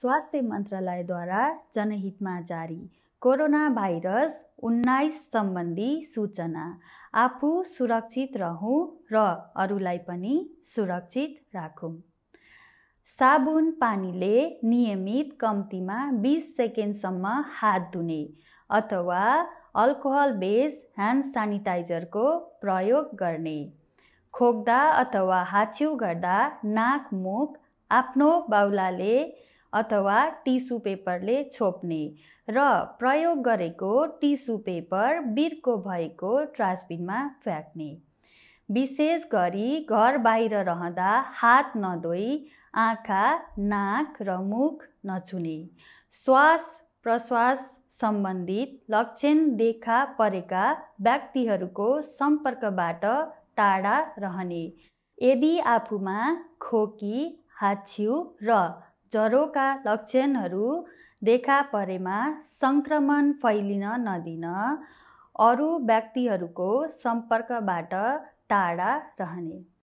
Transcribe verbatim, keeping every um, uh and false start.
स्वास्थ्य मन्त्रालयद्वारा जनहितमा जारी कोरोना भाइरस उन्नाइस सम्बन्धी सूचना। आफू सुरक्षित रहौं र अरूलाई पनि सुरक्षित राखौं। साबुन पानीले नियमित कम्तीमा बीस सेकेन्डसम्म हात धुने अथवा अल्कोहल बेस ह्यान्ड सानिटाइजरको प्रयोग गर्ने। खोक्दा अथवा हाच्छिउ गर्दा नाक मुख आफ्नो बाहुलाले अथवा टिसु पेपरले छोप्ने र प्रयोग गरेको टिसु पेपर बिर्को भएको ट्रासबिनमा फ्याँक्ने। विशेष गरी घर बाहिर रहँदा हात नधोई आँखा, नाक र मुख नछुने। श्वास प्रश्वास सम्बन्धित लक्षण देखा परेका व्यक्तिहरूको सम्पर्कबाट टाढा रहने। यदि आफूमा खोकी, हाच्छिउ र ज्वरोका लक्षणहरू देखा परेमा संक्रमण फैलिन नदिन अरू व्यक्तिहरूको सम्पर्कबाट टाढा रहने।